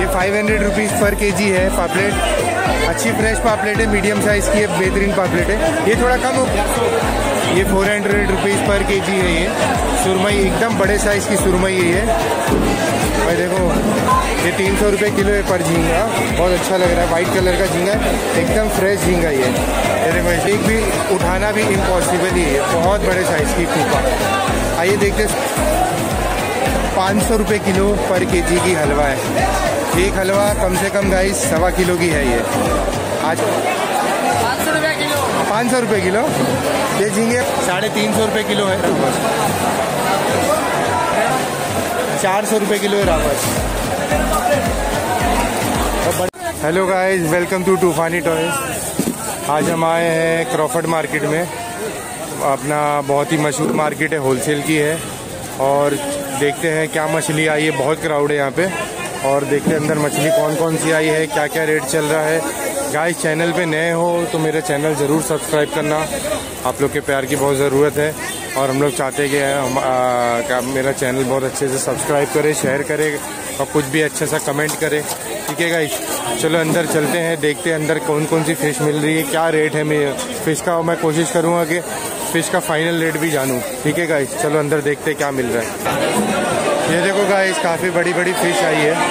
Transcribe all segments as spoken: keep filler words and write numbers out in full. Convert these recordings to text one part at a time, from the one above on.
ये five hundred rupees पर के जी है पापलेट। अच्छी फ्रेश पापलेट है, मीडियम साइज़ की है, बेहतरीन पापलेट है। ये थोड़ा कम हो, ये फोर हंड्रेड रुपीज़ पर के जी है। ये सुरमई एकदम बड़े साइज़ की सुरमई है ये। भाई देखो ये तीन सौ रुपये किलो है पर झींगा। बहुत अच्छा लग रहा है, वाइट कलर का झींगा, एकदम फ्रेश झींगा ये। ये देखो एक भी उठाना भी इम्पॉसिबल ही है, बहुत बड़े साइज़ की फूफा। आइए देखते। पाँच सौ रुपये किलो पर के जी की हलवा है। एक हलवा कम से कम गाइस सवा किलो की है ये। आज पाँच सौ रुपये किलो पाँच सौ रुपये किलो ये झींगे साढ़े तीन सौ रुपये किलो है। चार सौ रुपये किलो है रावस। Hello guys, welcome to Toofani toys. आज हम आए हैं क्रॉफर्ड मार्केट में। अपना बहुत ही मशहूर मार्केट है, होलसेल की है। और देखते हैं क्या मछली आई है। बहुत क्राउड है यहाँ पे। और देखते हैं अंदर मछली कौन कौन सी आई है, क्या क्या रेट चल रहा है। गाइस चैनल पे नए हो तो मेरा चैनल ज़रूर सब्सक्राइब करना। आप लोग के प्यार की बहुत ज़रूरत है और हम लोग चाहते हैं कि हम आ, मेरा चैनल बहुत अच्छे से सब्सक्राइब करे, शेयर करे और कुछ भी अच्छा सा कमेंट करे। ठीक है गाइस, चलो अंदर चलते हैं, देखते हैं अंदर कौन कौन सी फ़िश मिल रही है, क्या रेट है मैं फ़िश का। मैं कोशिश करूँगा कि फ़िश का फाइनल रेट भी जानूँ। ठीक है गाइस, चलो अंदर देखते हैं क्या मिल रहा है। ये देखो गाइस, काफ़ी बड़ी बड़ी फ़िश आई है।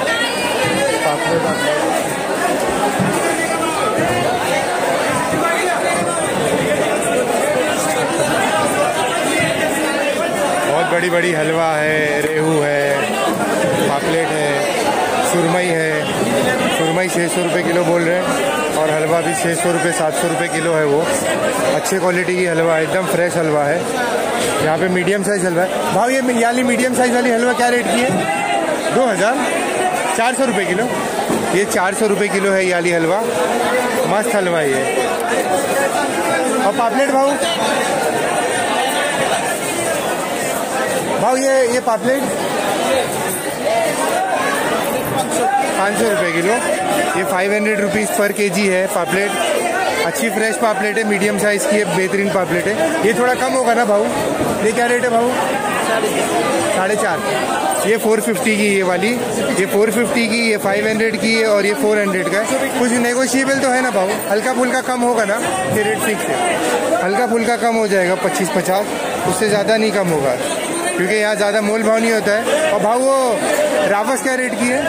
बहुत बड़ी बड़ी हलवा है, रेहू है, पापलेट है, सुरमई है। सुरमई छः सौ रुपये किलो बोल रहे हैं और हलवा भी छः सौ रुपये सात सौ रुपये किलो है। वो अच्छे क्वालिटी की हलवा है, एकदम फ्रेश हलवा है। यहाँ पे मीडियम साइज़ हलवा है। भाव ये वाली मीडियम साइज़ वाली हलवा क्या रेट की है? दो हज़ार चार सौ रुपये किलो। ये चार सौ रुपये किलो है ये वाली हलवा। मस्त हलवा ये। और पापलेट भाव भाव ये ये पापलेट पाँच सौ रुपये किलो। ये फाइव हंड्रेड रुपीज़ पर के जी है पापलेट। अच्छी फ्रेश पापलेट है, मीडियम साइज़ की है, बेहतरीन पापलेट है। ये थोड़ा कम होगा ना भाऊ? ये क्या रेट है भाऊ? साढ़े चार। ये फोर फिफ्टी की ये वाली, ये फोर फिफ्टी की, ये फाइव हंड्रेड की है और ये फोर हंड्रेड का है। कुछ नेगोशिएबल तो है ना भाऊ? हल्का फुल्का कम होगा ना? ये रेट फिक्स है, हल्का फुल्का कम हो जाएगा पच्चीस पचास, उससे ज़्यादा नहीं कम होगा क्योंकि यहाँ ज़्यादा मोल भाव नहीं होता है। और भाऊ वो रावस क्या रेट की है?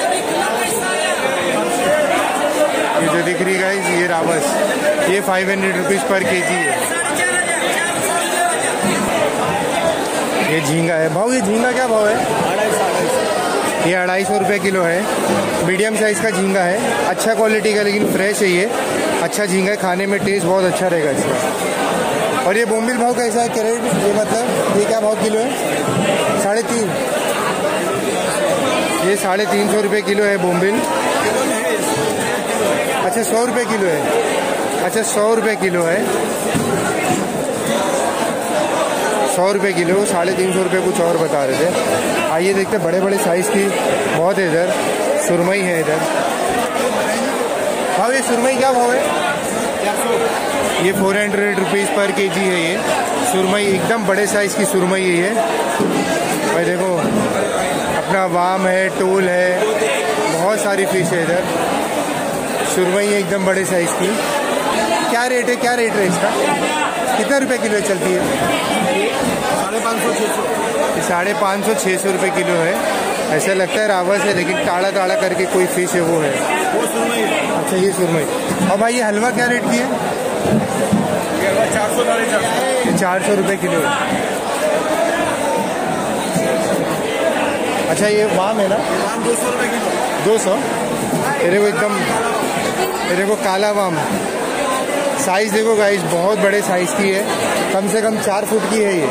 ये जो दिख रही गाइस ये रावस, ये फाइव हंड्रेड रुपीज़ पर के जी है। ये झींगा है भाऊ। ये झींगा क्या भाव है? ये अढ़ाई सौ रुपये किलो है। मीडियम साइज़ का झींगा है, अच्छा क्वालिटी का, लेकिन फ्रेश है ये। अच्छा झींगा है, खाने में टेस्ट बहुत अच्छा रहेगा इसका। और ये बोम्बिल भाव कैसा है कैरेट? ये मतलब ये क्या भाव किलो है? साढ़े तीन। ये साढ़े तीन सौ रुपये किलो है बोम्बिल। अच्छा सौ रुपये किलो है। अच्छा सौ रुपये किलो है, सौ रुपये किलो। साढ़े तीन सौ रुपये कुछ और बता रहे थे। आइए देखते, बड़े बड़े साइज़ की बहुत है इधर। सुरमई है इधर। भाव ये सुरमई क्या भाव है? ये फोर हंड्रेड रुपीज़ पर के जी है ये सुरमई। एकदम बड़े साइज़ की सुरमई है ये। भाई देखो अपना वाम है, टोल है, बहुत सारी फिश है इधर। सुरमई है एकदम बड़े साइज़ की। क्या रेट है, क्या रेट है इसका? कितना रुपए किलो चलती है? साढ़े पाँच सौ छः सौ। साढ़े पाँच सौ छः सौ रुपये किलो है। ऐसा लगता है रावस है, लेकिन ताड़ा ताड़ा करके कोई फिश है वो है। वो सुरमई है। अच्छा ये सुरमई। और भाई ये हलवा क्या रेट की है? चार सौ साढ़े चार सौ चार सौ रुपये किलो है। अच्छा ये वाम है ना? वाम दो सौ रुपये किलो। दो सौ। ये को एकदम, ये को काला वाम। साइज़ देखो गाइस, बहुत बड़े साइज़ की है, कम से कम चार फुट की है ये।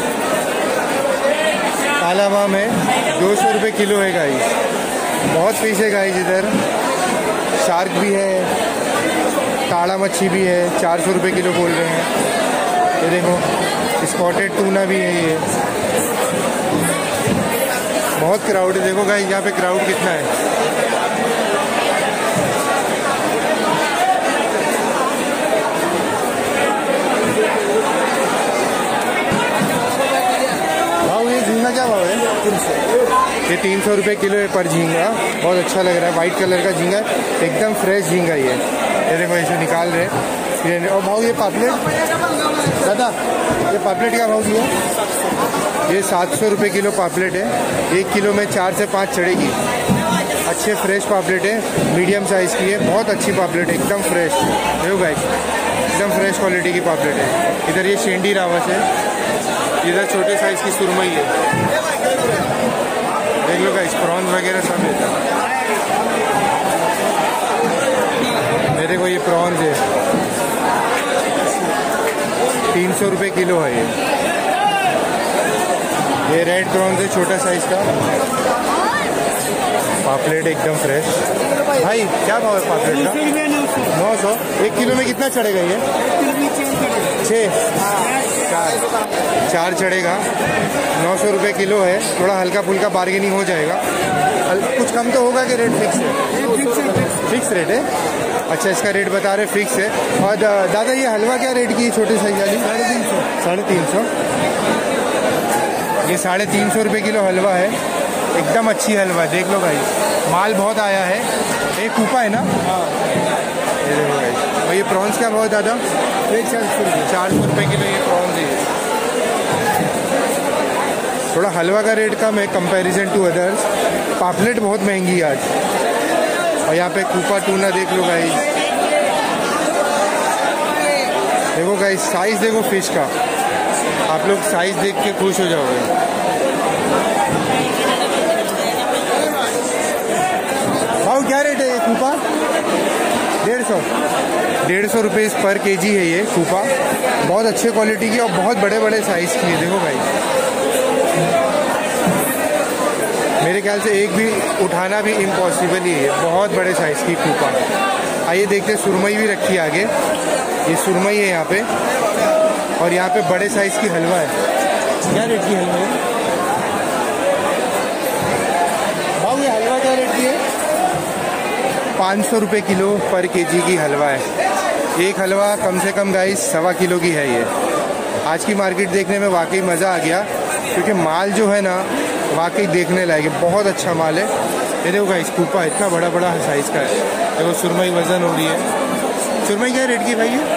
काला वाम है, दो सौ रुपये किलो है गाइस। बहुत फिश है गाइस इधर। शार्क भी है, ताड़ा मच्छी भी है, चार सौ रुपये किलो बोल रहे हैं। ये देखो स्पॉटेड टूना भी है ये। बहुत क्राउड है, देखो गाइस यहाँ पे क्राउड कितना है। भाव ये झींगा क्या भाव है? तीन सौ। ये तीन सौ रुपये किलो है पर झींगा। बहुत अच्छा लग रहा है, वाइट कलर का झींगा, एकदम फ्रेश झींगा ये। ये देखो ऐसे निकाल रहे हैं। और भाव ये पापलेट दादा, ये पापलेट का भाव दिया? ये सात सौ रुपये किलो पापलेट है। एक किलो में चार से पाँच चढ़ेगी। अच्छे फ्रेश पापलेट है, मीडियम साइज़ की है, बहुत अच्छी पापलेट है, एकदम फ्रेश। देखो गाइस, एकदम फ्रेश क्वालिटी की पापलेट है। इधर ये शेंडी रावस है, इधर छोटे साइज़ की सुरमई है। देख लो गाइस, प्रॉन्स वगैरह सब है। मेरे को ये प्रॉन्स है, तीन सौ रुपये किलो है ये। ये रेड प्रॉन्स है, छोटा साइज़ का। पापलेट एकदम फ्रेश। भाई क्या भाव है पापलेट का? नौ सौ। एक किलो में कितना चढ़ेगा ये? छः चार चार चढ़ेगा। नौ सौ रुपये किलो है। थोड़ा हल्का फुल्का बार्गेनिंग हो जाएगा। कुछ कम तो होगा कि रेट फिक्स है? फिक्स रेट है। अच्छा, इसका रेट बता रहे फिक्स है। और दादा ये हलवा क्या रेट की है छोटे साइज वाली? साढ़े तीन सौ। साढ़े तीन सौ ये साढ़े तीन सौ रुपये किलो हलवा है, एकदम अच्छी हलवा। देख लो भाई, माल बहुत आया है। एक कूपा है ना? हाँ। ये देखो भाई। और ये प्रॉन्स क्या भाव दादा? एक चार सौ रुपये चार सौ रुपये किलो ये प्रॉन्स है। थोड़ा हलवा का रेट कम है कंपैरिजन टू अदर्स। पापलेट बहुत महंगी है आज। और यहाँ पे कूपा टूना देख लो गाइस। देखो गाइस, साइज देखो फिश का, आप लोग साइज देख के खुश हो जाओगे। भाव क्या रेट है ये कूपा? डेढ़ सौ डेढ़ सौ रुपये पर केजी है ये कूपा। बहुत अच्छे क्वालिटी की और बहुत बड़े बड़े साइज की है। देखो भाई, मेरे ख्याल से एक भी उठाना भी इम्पॉसिबल ही है, बहुत बड़े साइज की कूपा। आइए देखते, सुरमई भी रखी है आगे। ये सुरमई है यहाँ पे, और यहाँ पे बड़े साइज की हलवा है। क्या रेट की हलवा है भाव? ये हलवा क्या रेट की है? पाँच सौ रुपये किलो पर केजी की हलवा है। एक हलवा कम से कम गाइस सवा किलो की है ये। आज की मार्केट देखने में वाकई मज़ा आ गया, क्योंकि माल जो है ना वाकई देखने लायक है, बहुत अच्छा माल है। ये देखो गाइस, कूपा इतना बड़ा बड़ा साइज़ का है। देखो सुरमई वज़न हो रही है। सुरमई क्या रेट की भाई है?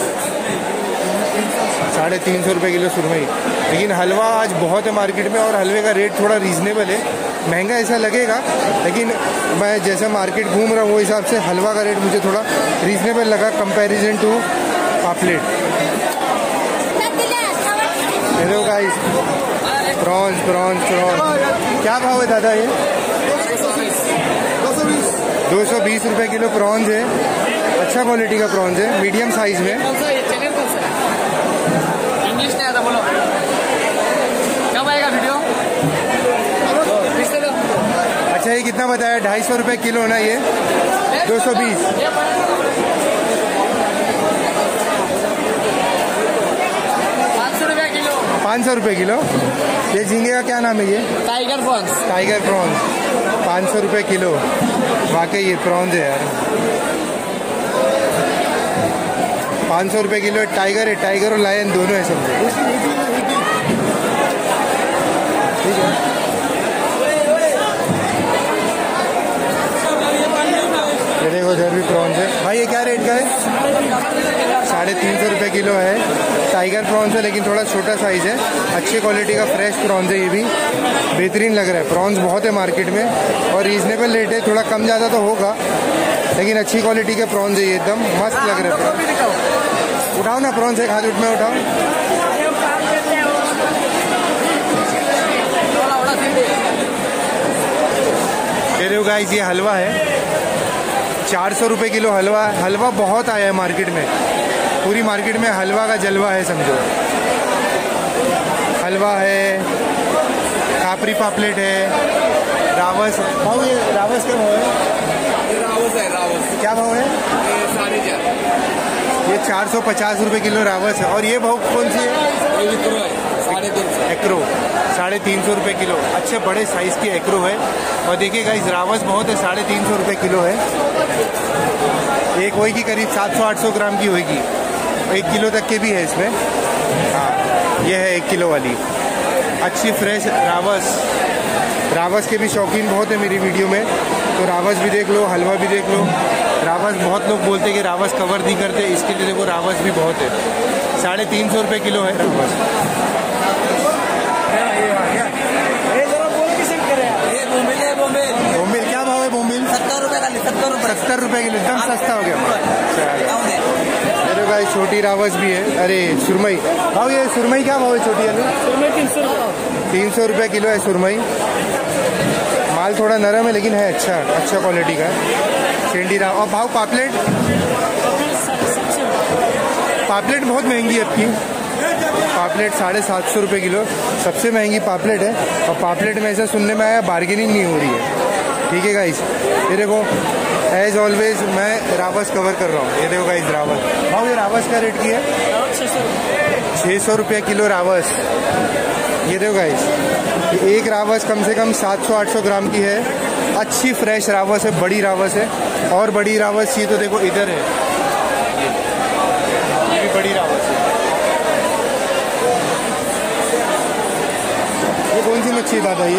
साढ़े तीन सौ रुपये किलो सुरमई। लेकिन हलवा आज बहुत है मार्केट में, और हलवे का रेट थोड़ा रीज़नेबल है। महंगा ऐसा लगेगा, लेकिन मैं जैसा मार्केट घूम रहा हूँ वो हिसाब से हलवा का रेट मुझे थोड़ा रीज़नेबल लगा कंपैरिजन टू पापलेट। Hello guys, prawns prawns prawns क्या भाव है दादा ये? दो सौ बीस रुपये किलो प्रॉन्स है। अच्छा क्वालिटी का प्रॉन्स है, मीडियम साइज में। इंग्लिश नहीं आता, बोलो कब आएगा वीडियो? अच्छा, ये कितना बताया? ढाई सौ रुपये किलो ना ये? दो सौ बीस पाँच सौ रुपया किलो। पाँच सौ रुपये किलो। ये झींगे का क्या नाम है ये? Tiger prawns. टाइगर प्रॉन्स पाँच सौ रुपये किलो। वाकई ये प्रॉन्स है यार, पाँच सौ रुपये किलो। टाइगर है, टाइगर और लायन दोनों है समझो। ठीक है। ये देखो उधर भी प्रॉन्स है। भाई ये क्या रेट का है? साढ़े तीन सौ रुपये किलो है। टाइगर प्रॉन्स है, लेकिन थोड़ा छोटा साइज़ है। अच्छी क्वालिटी का फ्रेश प्रॉन्स है, ये भी बेहतरीन लग रहा है। प्रॉन्स बहुत है मार्केट में, और रीज़नेबल रेट है। थोड़ा कम ज़्यादा तो होगा, लेकिन अच्छी क्वालिटी के प्रॉन्स है ये, एकदम मस्त लग रहे हैं। उठाओ ना प्रॉन्स, एक हाथ उठ में उठाओ। ये देखो गाइस, ये हलवा है, चार सौ रुपये किलो हलवा। हलवा बहुत आया है मार्केट में, पूरी मार्केट में हलवा का जलवा है समझो। हलवा है, खापरी पापलेट है, रावस है। भाव ये रावस क्या भाव है? रावस है, रावस क्या भाव है? ये साढ़े चार। ये चार सौ पचास रुपये किलो रावस है। और ये भाव कौन सी है? साढ़े तीन सौ। एक्रो साढ़े तीन सौ रुपये किलो। अच्छे बड़े साइज़ की एक्रो है। और देखिए गाइस, रावस बहुत है, साढ़े तीन सौ रुपये किलो है। एक होगी करीब सात सौ आठ सौ ग्राम की होगी, एक किलो तक के भी है इसमें। हाँ, ये है एक किलो वाली। अच्छी फ्रेश रावस। रावस के भी शौकीन बहुत है मेरी वीडियो में, तो रावस भी देख लो, हलवा भी देख लो। रावस बहुत लोग बोलते कि रावस कवर नहीं करते, इसके लिए देखो रावस भी बहुत है। साढ़े तीन सौ रुपये किलो है रावस। बोम्बिल क्या भाव है? बोम्बिल सत्तर रुपए का, सत्तर रुपए सत्तर रुपये किलो, एकदम सस्ता हो गया। मेरे भाई छोटी रावस भी है। अरे सुरमई भाव, ये सुरमई क्या भाव है? छोटी वाली तीन सौ तीन सौ रुपये किलो है सुरमई। माल थोड़ा नरम है लेकिन है अच्छा, अच्छा क्वालिटी का है। सेंडी राव। और भाव पापलेट? पापलेट बहुत महंगी है आपकी। पापलेट साढ़े सात सौ रुपये किलो, सबसे महंगी पापलेट है। और पापलेट में ऐसा सुनने में आया बार्गेनिंग नहीं हो रही है। ठीक है गाइस, ये देखो एज ऑलवेज मैं रावस कवर कर रहा हूँ। ये देखो गाइस रावस। भाव ये रावस का रेट की है छः सौ रुपये किलो रावस। ये देखो गाइस, एक रावस कम से कम सात सौ आठ सौ ग्राम की है। अच्छी फ्रेश रावस है, बड़ी रावस है। और बड़ी रावस ये तो देखो इधर है, ये भी बड़ी रावस है। ये कौन सी मच्छी दादा? ये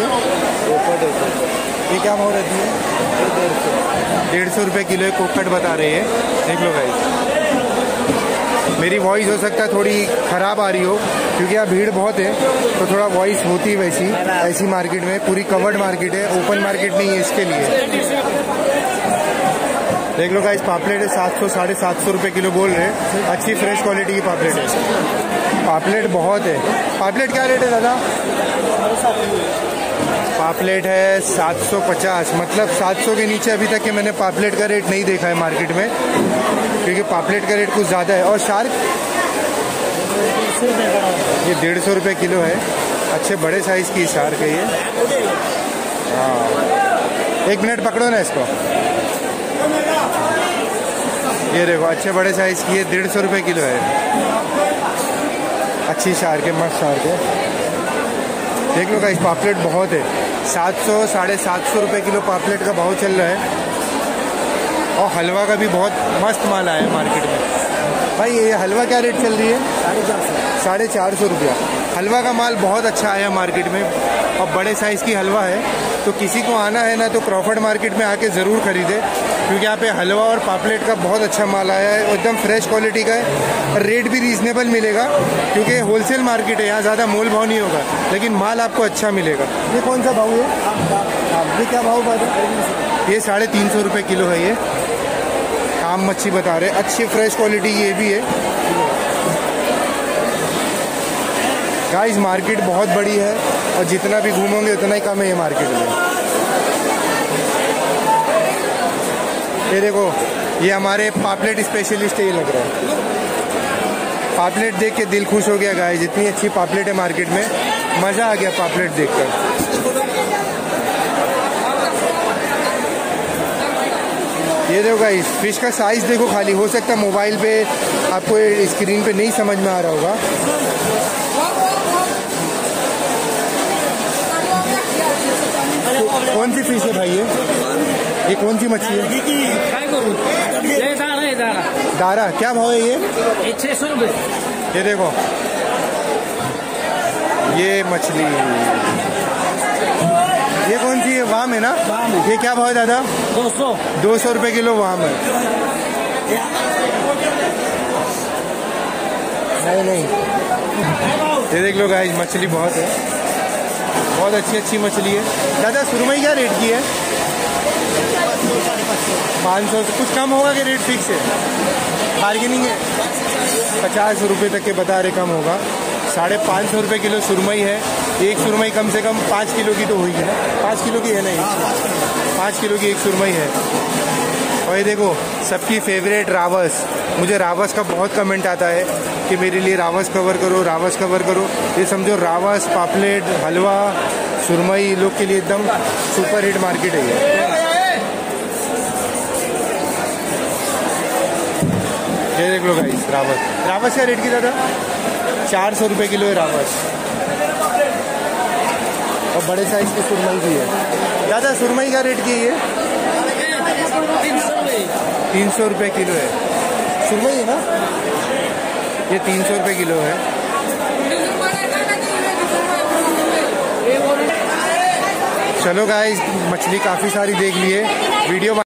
ये क्या भाव रहती है? डेढ़ सौ रुपये किलो है, कोकट बता रहे हैं। देख लो गाइस, मेरी वॉइस हो सकता है थोड़ी ख़राब आ रही हो क्योंकि यहाँ भीड़ बहुत है, तो थोड़ा वॉइस होती है वैसी। ऐसी मार्केट में पूरी कवर्ड मार्केट है, ओपन मार्केट नहीं है, इसके लिए। देख लो गाइस, पापलेट है सात सौ साढ़े सात सौ रुपये किलो बोल रहे हैं। अच्छी फ्रेश क्वालिटी की पापलेट है। पापलेट बहुत है। पापलेट क्या रेट है दादा? पापलेट है सात सौ पचास, मतलब सात सौ के नीचे अभी तक के मैंने पापलेट का रेट नहीं देखा है मार्केट में, क्योंकि पापलेट का रेट कुछ ज़्यादा है। और शार्क ये डेढ़ सौ रुपये किलो है। अच्छे बड़े साइज़ की शार्क है ये। हाँ, एक मिनट पकड़ो ना इसको। ये देखो अच्छे बड़े साइज़ की है, डेढ़ सौ रुपये किलो है। अच्छी शार्क है, मस्त शार्क है। देख लो गाइस, पापलेट बहुत है। सात सौ साढ़े सात सौ रुपये किलो पापलेट का भाव चल रहा है। और हलवा का भी बहुत मस्त माल आया है मार्केट में। भाई ये हलवा क्या रेट चल रही है? साढ़े चार सौ साढ़े चार सौ रुपया। हलवा का माल बहुत अच्छा आया मार्केट में, और बड़े साइज़ की हलवा है। तो किसी को आना है ना तो क्रॉफर्ड मार्केट में आके ज़रूर खरीदे, क्योंकि यहाँ पे हलवा और पापलेट का बहुत अच्छा माल आया है। एकदम फ्रेश क्वालिटी का है, और रेट भी रीज़नेबल मिलेगा, क्योंकि होलसेल मार्केट है, यहाँ ज़्यादा मोल भाव नहीं होगा, लेकिन माल आपको अच्छा मिलेगा। ये कौन सा भाव है? ये क्या भाव बात है? ये साढ़े तीन सौ रुपये किलो है। ये आम मच्छी बता रहे, अच्छी फ्रेश क्वालिटी ये भी है। गाइस मार्केट बहुत बड़ी है, और जितना भी घूमोगे उतना ही कम है ये मार्केट में। ये देखो, ये हमारे पापलेट स्पेशलिस्ट है, ये लग रहा है। पापलेट देख के दिल खुश हो गया गाइस, इतनी अच्छी पापलेट है मार्केट में, मज़ा आ गया पापलेट देखकर। ये देखो गाइस, फिश का साइज़ देखो खाली। हो सकता है मोबाइल पे आपको स्क्रीन पे नहीं समझ में आ रहा होगा। तो कौन सी फिश है भाई ये? ये कौन सी मच्छी है? दारा। क्या भाव है ये? छः सौ रुपये। ये देखो, ये मछली, ये कौन सी है? वाम है ना? ये क्या भाव है दादा? दो सौ दो सौ रुपये किलो वाम है। नहीं नहीं, ये देख लो गाइस, मछली बहुत है, बहुत अच्छी अच्छी मछली है। दादा सुरमई क्या रेट की है? पाँच सौ। कुछ कम होगा कि रेट फिक्स है? बार्गेनिंग है? पचास रुपये तक के बता रहे, कम होगा। साढ़े पाँच सौ रुपये किलो सुरमई है। एक सुरमई कम से कम पाँच किलो की तो होगी ना? पाँच किलो की है ना? पाँच किलो की एक सुरमई है। और ये देखो सबकी फेवरेट रावस। मुझे रावस का बहुत कमेंट आता है कि मेरे लिए रावस कवर करो, रावस कवर करो। ये समझो रावस, पापलेट, हलवा, सुरमई लोग के लिए एकदम सुपर हिट मार्केट है ये। ये देख लो गाइस, रावस। रावस क्या रेट की दादा? चार सौ रुपये किलो है रावस। और बड़े साइज की सुरमई भी है। दादा सुरमई का रेट की है ये? तीन सौ रुपये किलो है सुरमई, है ना? ये तीन सौ रुपये किलो है। चलो गाइस, मछली काफ़ी सारी देख लिए वीडियो